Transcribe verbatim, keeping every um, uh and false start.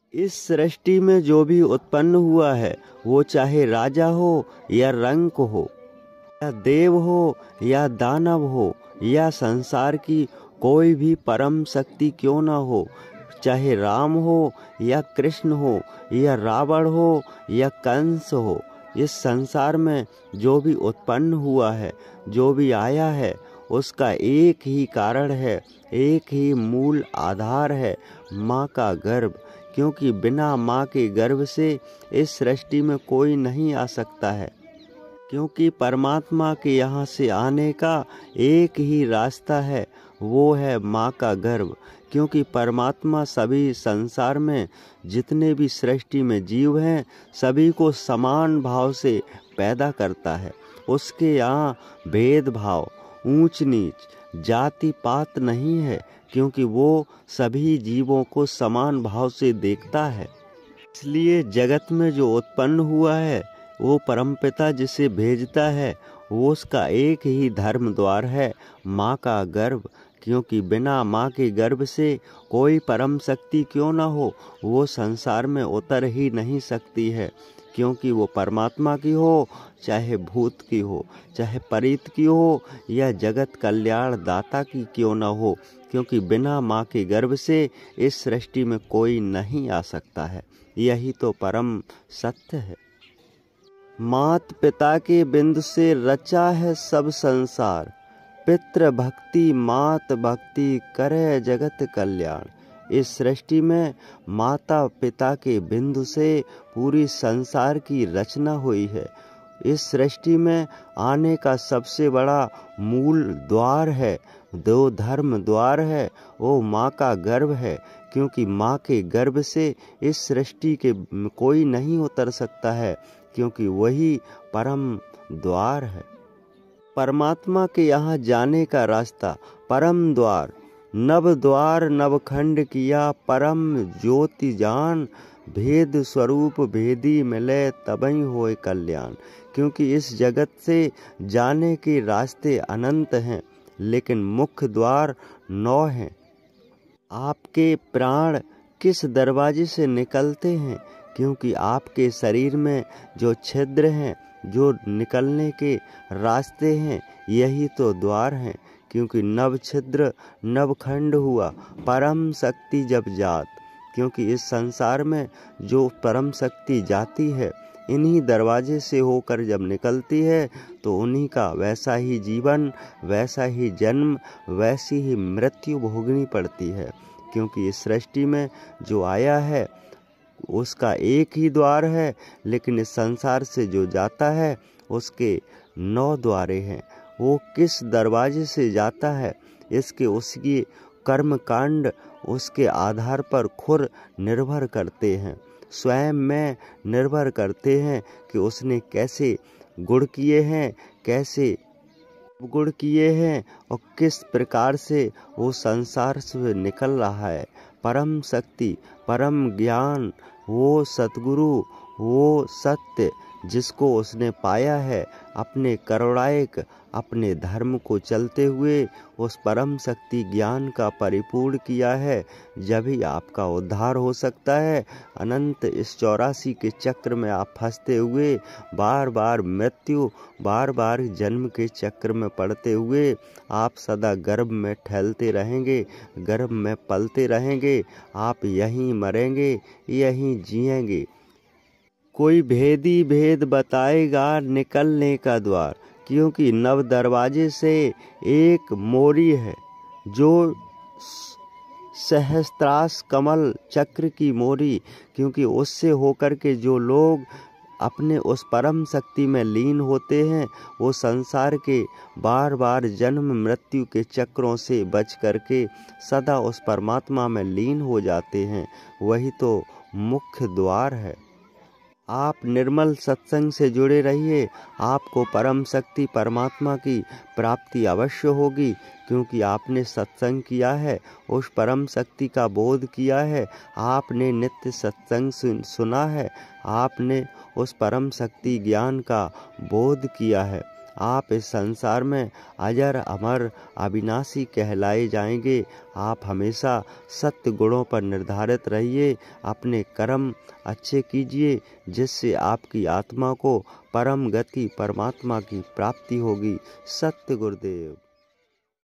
इस सृष्टि में जो भी उत्पन्न हुआ है, वो चाहे राजा हो या रंक हो, या देव हो या दानव हो, या संसार की कोई भी परम शक्ति क्यों न हो, चाहे राम हो या कृष्ण हो या रावण हो या कंस हो, इस संसार में जो भी उत्पन्न हुआ है, जो भी आया है, उसका एक ही कारण है, एक ही मूल आधार है, माँ का गर्भ। क्योंकि बिना माँ के गर्भ से इस सृष्टि में कोई नहीं आ सकता है। क्योंकि परमात्मा के यहाँ से आने का एक ही रास्ता है, वो है माँ का गर्भ। क्योंकि परमात्मा सभी संसार में जितने भी सृष्टि में जीव हैं, सभी को समान भाव से पैदा करता है। उसके यहाँ भेदभाव, ऊंच नीच, जाति पात नहीं है, क्योंकि वो सभी जीवों को समान भाव से देखता है। इसलिए जगत में जो उत्पन्न हुआ है, वो परमपिता जिसे भेजता है, वो उसका एक ही धर्म द्वार है, माँ का गर्भ। क्योंकि बिना माँ के गर्भ से कोई परम शक्ति क्यों न हो, वो संसार में उतर ही नहीं सकती है। क्योंकि वो परमात्मा की हो, चाहे भूत की हो, चाहे परीत की हो, या जगत कल्याण दाता की क्यों न हो। क्योंकि बिना माँ के गर्भ से इस सृष्टि में कोई नहीं आ सकता है। यही तो परम सत्य है। मात पिता के बिंदु से रचा है सब संसार, पितृ भक्ति मात भक्ति करे जगत कल्याण। इस सृष्टि में माता पिता के बिंदु से पूरी संसार की रचना हुई है। इस सृष्टि में आने का सबसे बड़ा मूल द्वार है, दो धर्म द्वार है, वो माँ का गर्भ है। क्योंकि माँ के गर्भ से इस सृष्टि के कोई नहीं उतर सकता है, क्योंकि वही परम द्वार है। परमात्मा के यहाँ जाने का रास्ता परम द्वार, नव द्वार नवखंड किया परम ज्योति जान, भेद स्वरूप भेदी मिले तबई होए कल्याण। क्योंकि इस जगत से जाने के रास्ते अनंत हैं, लेकिन मुख्य द्वार नौ हैं। आपके प्राण किस दरवाजे से निकलते हैं? क्योंकि आपके शरीर में जो छिद्र हैं, जो निकलने के रास्ते हैं, यही तो द्वार हैं। क्योंकि नव छिद्र नवखंड हुआ परम शक्ति जब जात। क्योंकि इस संसार में जो परम शक्ति जाती है, इन्हीं दरवाजे से होकर जब निकलती है, तो उन्हीं का वैसा ही जीवन, वैसा ही जन्म, वैसी ही मृत्यु भोगनी पड़ती है। क्योंकि इस सृष्टि में जो आया है, उसका एक ही द्वार है, लेकिन इस संसार से जो जाता है, उसके नौ द्वारे हैं। वो किस दरवाजे से जाता है, इसके उसकी कर्म कांड उसके आधार पर खुद निर्भर करते हैं, स्वयं में निर्भर करते हैं कि उसने कैसे गुण किए हैं, कैसे गुण किए हैं, और किस प्रकार से वो संसार से निकल रहा है। परम शक्ति, परम ज्ञान, वो सतगुरु, वो सत्य जिसको उसने पाया है, अपने करुणायक अपने धर्म को चलते हुए उस परम शक्ति ज्ञान का परिपूर्ण किया है, जब ही आपका उद्धार हो सकता है। अनंत इस चौरासी के चक्र में आप फंसते हुए बार बार मृत्यु, बार बार जन्म के चक्र में पड़ते हुए आप सदा गर्भ में ठहलते रहेंगे, गर्भ में पलते रहेंगे। आप यहीं मरेंगे, यहीं जिएंगे। कोई भेदी भेद बताएगा निकलने का द्वार। क्योंकि नव दरवाजे से एक मोरी है, जो सहस्त्रास कमल चक्र की मोरी। क्योंकि उससे होकर के जो लोग अपने उस परम शक्ति में लीन होते हैं, वो संसार के बार बार जन्म मृत्यु के चक्रों से बच करके सदा उस परमात्मा में लीन हो जाते हैं। वही तो मुख्य द्वार है। आप निर्मल सत्संग से जुड़े रहिए, आपको परम शक्ति परमात्मा की प्राप्ति अवश्य होगी। क्योंकि आपने सत्संग किया है, उस परम शक्ति का बोध किया है, आपने नित्य सत्संग सुना है, आपने उस परम शक्ति ज्ञान का बोध किया है। आप इस संसार में अजर अमर अविनाशी कहलाए जाएंगे। आप हमेशा सत्य गुणों पर निर्धारित रहिए, अपने कर्म अच्छे कीजिए, जिससे आपकी आत्मा को परम गति परमात्मा की प्राप्ति होगी। सत्य गुरुदेव।